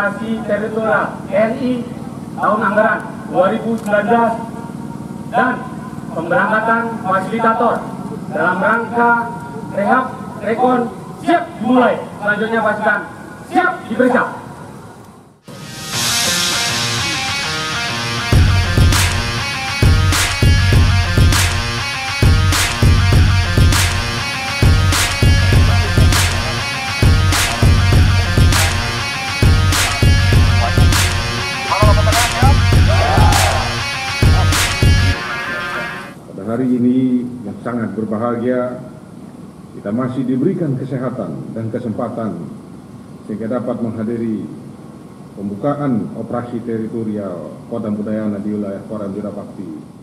Operasi Teritorial TNI tahun anggaran 2019 dan pemberangkatan fasilitator dalam rangka rehab rekon siap dimulai. Selanjutnya pasukan siap diperiksa. Hari ini yang sangat berbahagia, kita masih diberikan kesehatan dan kesempatan sehingga dapat menghadiri pembukaan operasi teritorial Kodam Udayana di wilayah Kodam Wirabakti.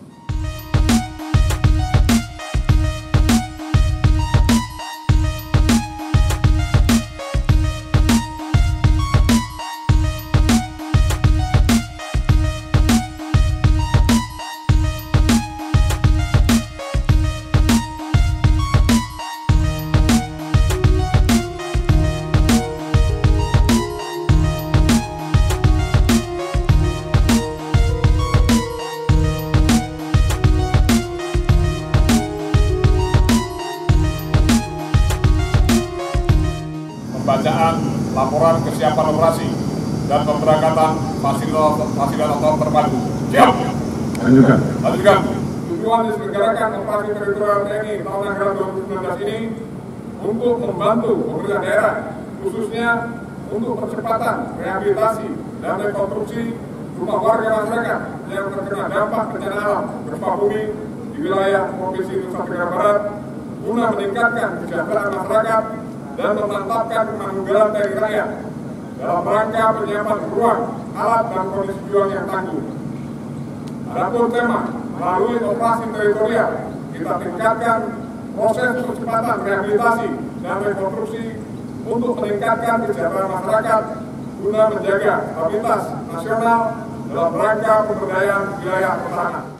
Pembacaan laporan kesiapan operasi dan pemberangkatan fasilitator terpadu. Siap. Lanjutkan. Tujuan diselenggarakan operasi teritorial TNI tahun anggaran 2019 ini untuk membantu pemerintah daerah, khususnya untuk percepatan rehabilitasi dan rekonstruksi rumah warga masyarakat yang terkena dampak bencana alam gempa bumi di wilayah Provinsi Nusa Tenggara Barat, guna meningkatkan kesejahteraan masyarakat dan memantapkan kemandirian TNI rakyat dalam rangka penyiapan ruang, alat, dan kondisi juang yang tangguh. Adapun tema melalui operasi teritorial, kita tingkatkan proses percepatan rehabilitasi dan rekonstruksi untuk meningkatkan kesejahteraan masyarakat guna menjaga stabilitas nasional dalam rangka pemberdayaan wilayah pertahanan.